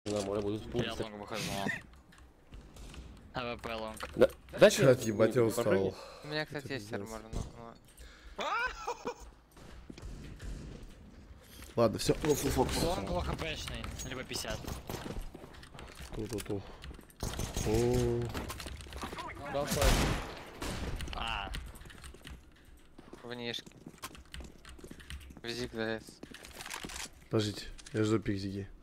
На море буду Я лонг выхожу. АВП лонг. Да. Дальше Чат, ебать, я устал. У меня, кстати, есть армор, но... Ладно, все. Лонг лохпшный, либо 50. Ту-ту-ту. А, Внешки. Визик ДС. Подождите, я жду пик зиги.